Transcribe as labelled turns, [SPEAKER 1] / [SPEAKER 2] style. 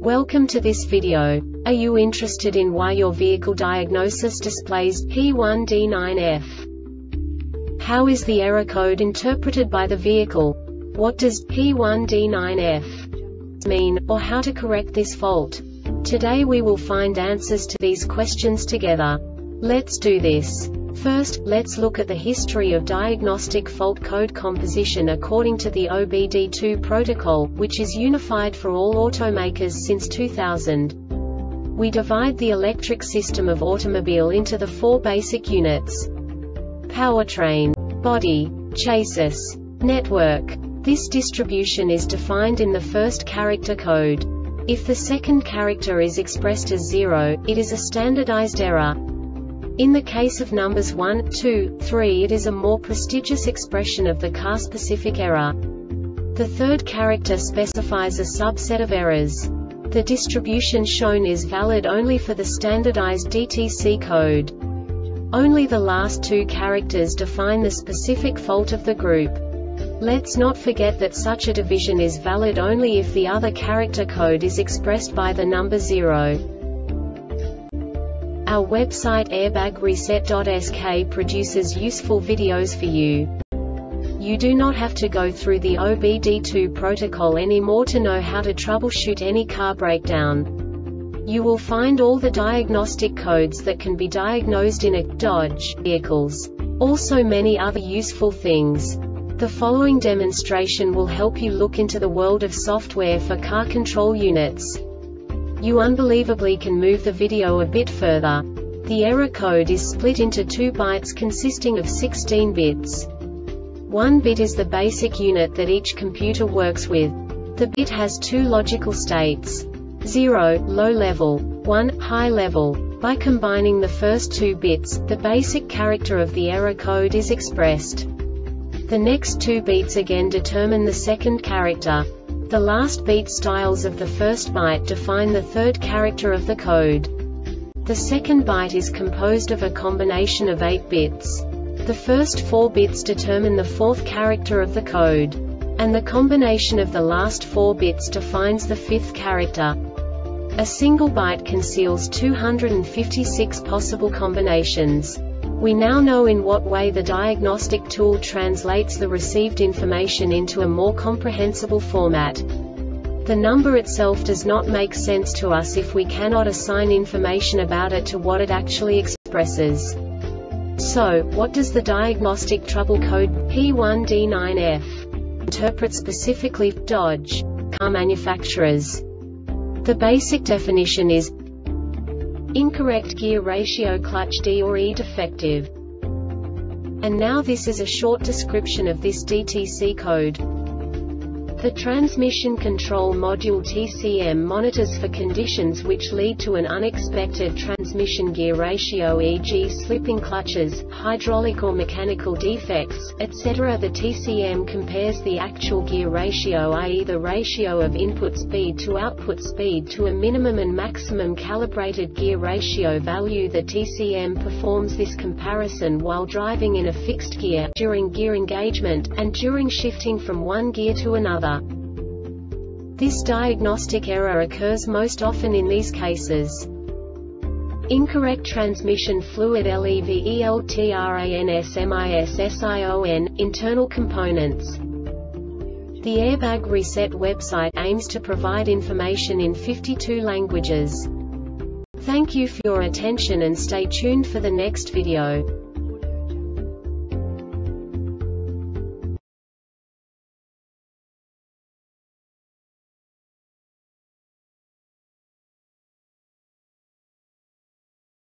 [SPEAKER 1] Welcome to this video. Are you interested in why your vehicle diagnosis displays P1D9F? How is the error code interpreted by the vehicle? What does P1D9F mean, or how to correct this fault? Today we will find answers to these questions together. Let's do this. First, let's look at the history of diagnostic fault code composition according to the OBD2 protocol, which is unified for all automakers since 2000. We divide the electric system of automobile into the four basic units: powertrain, body, chassis, network. This distribution is defined in the first character code. If the second character is expressed as 0, it is a standardized error. In the case of numbers 1, 2, 3, it is a more prestigious expression of the car-specific error. The third character specifies a subset of errors. The distribution shown is valid only for the standardized DTC code. Only the last two characters define the specific fault of the group. Let's not forget that such a division is valid only if the other character code is expressed by the number 0. Our website airbagreset.sk produces useful videos for you. You do not have to go through the OBD2 protocol anymore to know how to troubleshoot any car breakdown. You will find all the diagnostic codes that can be diagnosed in a Dodge vehicles. Also many other useful things. The following demonstration will help you look into the world of software for car control units. You unbelievably can move the video a bit further. The error code is split into 2 bytes consisting of 16 bits. 1 bit is the basic unit that each computer works with. The bit has 2 logical states: 0, low level, 1, high level. By combining the first 2 bits, the basic character of the error code is expressed. The next 2 beats again determine the second character. The last beat styles of the first byte define the third character of the code. The second byte is composed of a combination of 8 bits. The first 4 bits determine the fourth character of the code. And the combination of the last 4 bits defines the fifth character. A single byte conceals 256 possible combinations. We now know in what way the diagnostic tool translates the received information into a more comprehensible format. The number itself does not make sense to us if we cannot assign information about it to what it actually expresses. So, what does the diagnostic trouble code P1D9F interpret specifically for Dodge car manufacturers? The basic definition is incorrect gear ratio, clutch D or E defective. And now this is a short description of this DTC code. The Transmission Control Module TCM monitors for conditions which lead to an unexpected transmission gear ratio, e.g. slipping clutches, hydraulic or mechanical defects, etc. The TCM compares the actual gear ratio, i.e. the ratio of input speed to output speed, to a minimum and maximum calibrated gear ratio value. The TCM performs this comparison while driving in a fixed gear, during gear engagement, and during shifting from one gear to another. This diagnostic error occurs most often in these cases: incorrect transmission fluid LEVELTRANSMISSION, internal components. The Airbag Reset website aims to provide information in 52 languages. Thank you for your attention and stay tuned for the next video.